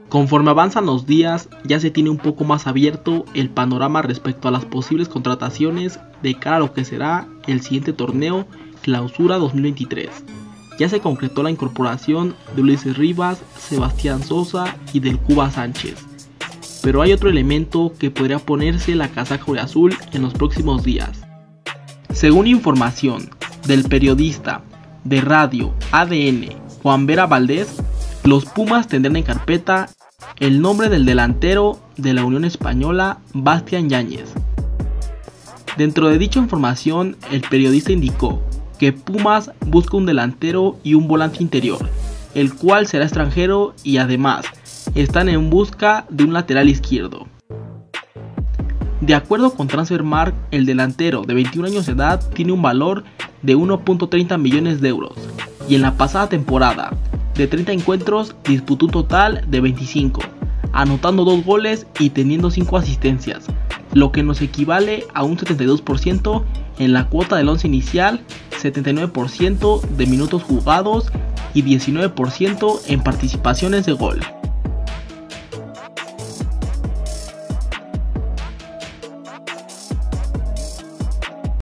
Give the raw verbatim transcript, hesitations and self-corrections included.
Conforme avanzan los días, ya se tiene un poco más abierto el panorama respecto a las posibles contrataciones de cara a lo que será el siguiente torneo Clausura dos mil veintitrés. Ya se concretó la incorporación de Ulises Rivas, Sebastián Sosa y del Cuba Sánchez. Pero hay otro elemento que podría ponerse la casaca azul en los próximos días. Según información del periodista de radio A D N Juan Vera Valdés, los Pumas tendrán en carpeta el nombre del delantero de la Unión Española, Bastián Yáñez. Dentro de dicha información, el periodista indicó que Pumas busca un delantero y un volante interior, el cual será extranjero, y además están en busca de un lateral izquierdo. De acuerdo con Transfermarkt, el delantero de veintiún años de edad tiene un valor de uno punto treinta millones de euros y en la pasada temporada de treinta encuentros disputó un total de veinticinco, anotando dos goles y teniendo cinco asistencias, lo que nos equivale a un setenta y dos por ciento en la cuota del once inicial, setenta y nueve por ciento de minutos jugados y diecinueve por ciento en participaciones de gol.